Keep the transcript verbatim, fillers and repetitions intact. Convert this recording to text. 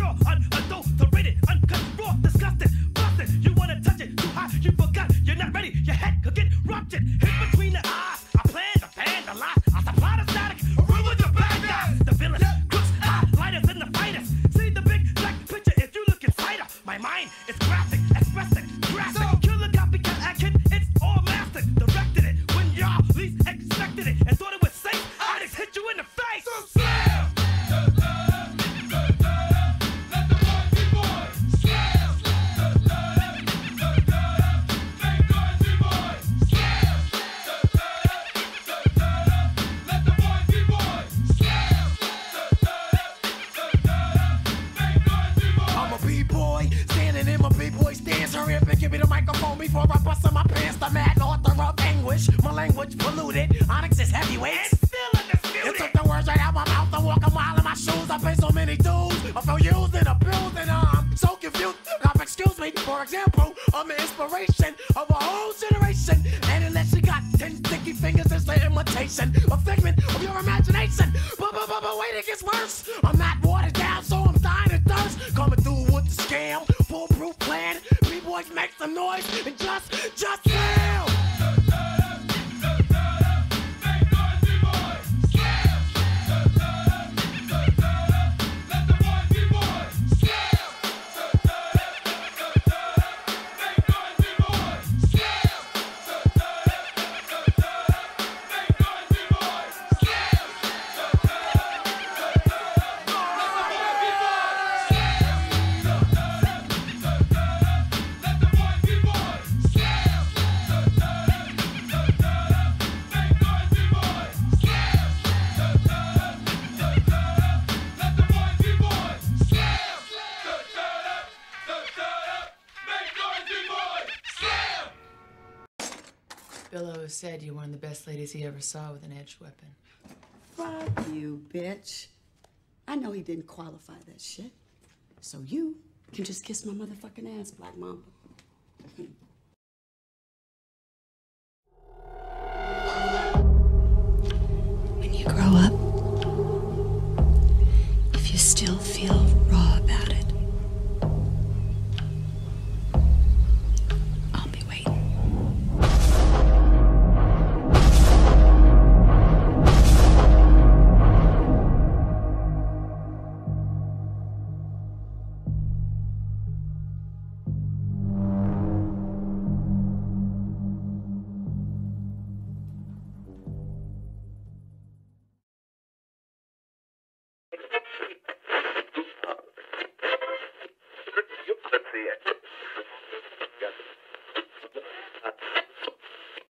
pure, unadulterated, uncut, raw, disgusting, busted. You wanna touch it too hot, you forgot. You're not ready. Your head could get ruptured. Hit between the eyes. I plan the fan, the lie. I supply the static. Run with the bad guys. The villains, crooks, highlighters, and the fighters. See the big black picture if you look insider. My mind is graphic, expressing, graphic. Killer copycat action, it's all mastered. Directed it when y'all least expected it and thought it was safe. I just hit you in the face. So slam! Hurry up and give me the microphone before I bust in my pants. The mad author of anguish, my language polluted. Onyx is heavyweight, and still undisputed. You took the words right out my mouth. I walk a mile in my shoes. I pay so many dues. I feel used and abused, and I'm so confused. Now, excuse me, for example, I'm the inspiration of a whole generation. And unless you got ten sticky fingers, it's the imitation, a figment of your imagination. But, but, but, but wait, it gets worse. I'm not watered down, so I'm dying of thirst. Coming through with the scam, foolproof plan. B-boys make some noise and just, just slam. Billo said you're one of the best ladies he ever saw with an edged weapon. Fuck you, bitch. I know he didn't qualify that shit. So you can just kiss my motherfucking ass, Black Mamba.